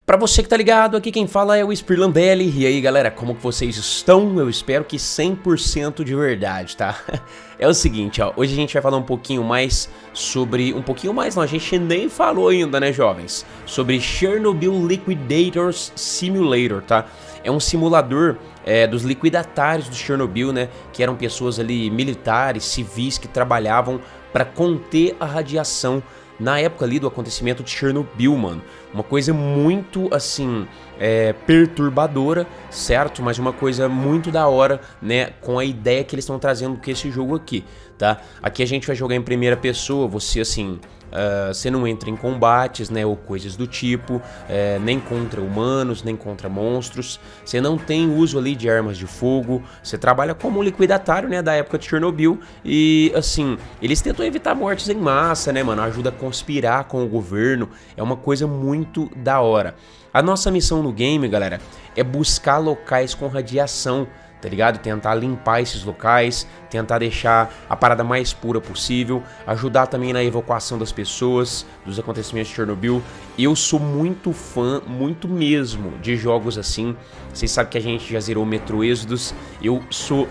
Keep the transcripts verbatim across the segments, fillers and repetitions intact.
Pra você que tá ligado, aqui quem fala é o Spirlandelli. E aí galera, como que vocês estão? Eu espero que cem por cento de verdade, tá? É o seguinte, ó, hoje a gente vai falar um pouquinho mais sobre... Um pouquinho mais não, a gente nem falou ainda, né jovens? Sobre Chernobyl Liquidators Simulator, tá? É um simulador é, dos liquidatários do Chernobyl, né? Que eram pessoas ali, militares, civis, que trabalhavam para conter a radiação na época ali do acontecimento de Chernobyl, mano. Uma coisa muito, assim, é, perturbadora, certo? Mas uma coisa muito da hora, né? Com a ideia que eles estão trazendo com esse jogo aqui, tá? Aqui a gente vai jogar em primeira pessoa, você, assim... Uh, você não entra em combates, né, ou coisas do tipo, é, nem contra humanos, nem contra monstros. Você não tem uso ali de armas de fogo. Você trabalha como um liquidatário, né, da época de Chernobyl. E, assim, eles tentam evitar mortes em massa, né, mano. Ajuda a conspirar com o governo. É uma coisa muito da hora. A nossa missão no game, galera, é buscar locais com radiação, tá ligado? Tentar limpar esses locais, tentar deixar a parada mais pura possível, ajudar também na evacuação das pessoas, dos acontecimentos de Chernobyl. Eu sou muito fã, muito mesmo, de jogos assim. Vocês sabem que a gente já zerou Metro Exodus. Eu sou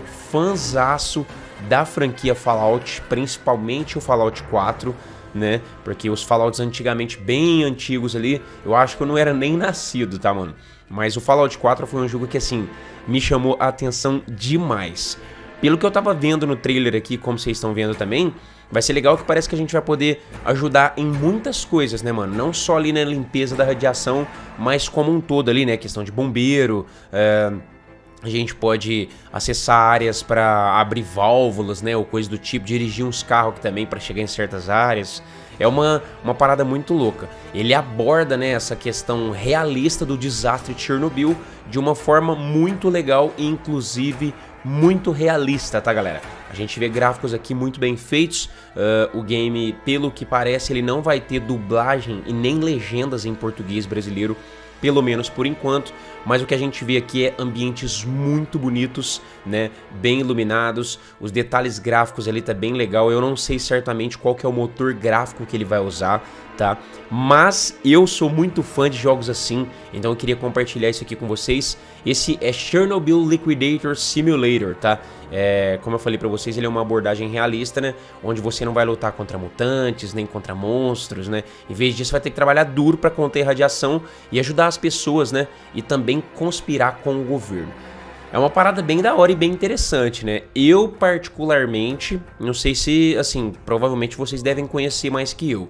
fãzaço da franquia Fallout, principalmente o Fallout quatro, né? Porque os Fallouts antigamente, bem antigos ali, eu acho que eu não era nem nascido, tá, mano? Mas o Fallout quatro foi um jogo que, assim, me chamou a atenção demais. Pelo que eu tava vendo no trailer aqui, como vocês estão vendo também, vai ser legal que parece que a gente vai poder ajudar em muitas coisas, né, mano? Não só ali na limpeza da radiação, mas como um todo ali, né? Questão de bombeiro, é... a gente pode acessar áreas para abrir válvulas, né, ou coisa do tipo, dirigir uns carros aqui também para chegar em certas áreas. É uma, uma parada muito louca. Ele aborda, né, essa questão realista do desastre de Chernobyl de uma forma muito legal e inclusive muito realista, tá, galera? A gente vê gráficos aqui muito bem feitos. Uh, o game, pelo que parece, ele não vai ter dublagem e nem legendas em português brasileiro, pelo menos por enquanto, mas o que a gente vê aqui é ambientes muito bonitos, né, bem iluminados, os detalhes gráficos ali tá bem legal. Eu não sei certamente qual que é o motor gráfico que ele vai usar, tá, mas eu sou muito fã de jogos assim, então eu queria compartilhar isso aqui com vocês. Esse é Chernobyl Liquidator Simulator, tá, é, como eu falei pra vocês, ele é uma abordagem realista, né, onde você não vai lutar contra mutantes, nem contra monstros, né, em vez disso vai ter que trabalhar duro pra conter radiação e ajudar as pessoas, né, e também conspirar com o governo. É uma parada bem da hora e bem interessante, né? Eu, particularmente, não sei se, assim, provavelmente vocês devem conhecer mais que eu,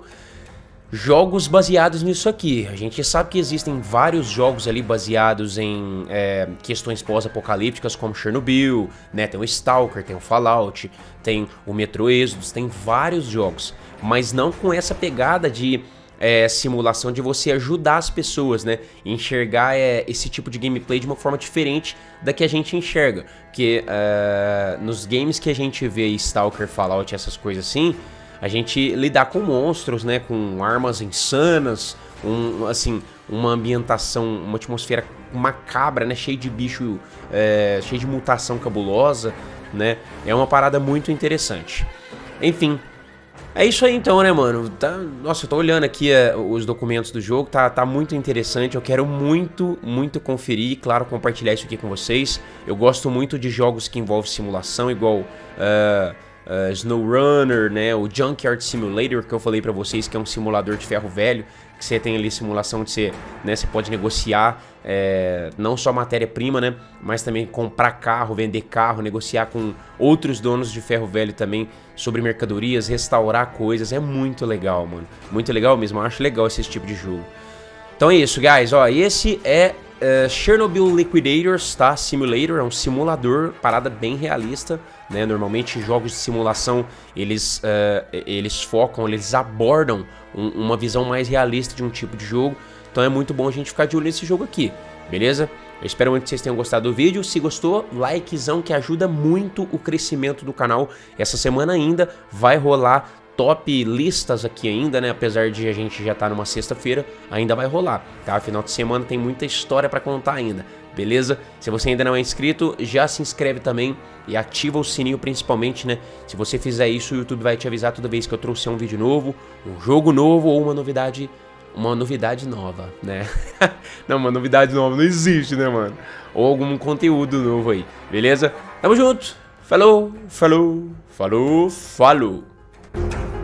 jogos baseados nisso aqui. A gente sabe que existem vários jogos ali baseados em é, questões pós-apocalípticas, como Chernobyl, né? Tem o Stalker, tem o Fallout, tem o Metro Exodus, tem vários jogos, mas não com essa pegada de... É, simulação, de você ajudar as pessoas, né, enxergar é, esse tipo de gameplay de uma forma diferente da que a gente enxerga, porque uh, nos games que a gente vê Stalker, Fallout, essas coisas assim, a gente lidar com monstros, né, com armas insanas, um, assim, uma ambientação, uma atmosfera macabra, né, cheio de bicho, é, cheio de mutação cabulosa, né, é uma parada muito interessante. Enfim, é isso aí então, né, mano? Tá... Nossa, eu tô olhando aqui uh, os documentos do jogo, tá, tá muito interessante. Eu quero muito, muito conferir e, claro, compartilhar isso aqui com vocês. Eu gosto muito de jogos que envolvem simulação, igual uh, uh, SnowRunner, né? O Junkyard Simulator, que eu falei pra vocês, que é um simulador de ferro velho, que você tem ali simulação de você, né, você pode negociar é, não só matéria-prima, né, mas também comprar carro, vender carro, negociar com outros donos de ferro velho também sobre mercadorias, restaurar coisas. É muito legal, mano, muito legal mesmo. Eu acho legal esse tipo de jogo. Então é isso, guys, ó, esse é uh, Chernobyl Liquidators, tá, Simulator, é um simulador, parada bem realista, né, normalmente jogos de simulação, eles, uh, eles focam, eles abordam um, uma visão mais realista de um tipo de jogo, então é muito bom a gente ficar de olho nesse jogo aqui, beleza? Eu espero muito que vocês tenham gostado do vídeo. Se gostou, likezão que ajuda muito o crescimento do canal. Essa semana ainda vai rolar top listas aqui ainda, né? Apesar de a gente já estar numa sexta-feira, ainda vai rolar, tá? Final de semana tem muita história pra contar ainda, beleza? Se você ainda não é inscrito, já se inscreve também e ativa o sininho principalmente, né? Se você fizer isso, o YouTube vai te avisar toda vez que eu trouxer um vídeo novo, um jogo novo ou uma novidade uma novidade nova, né? Não, uma novidade nova não existe, né, mano? Ou algum conteúdo novo aí, beleza? Tamo junto, falou, falou, falou, falou.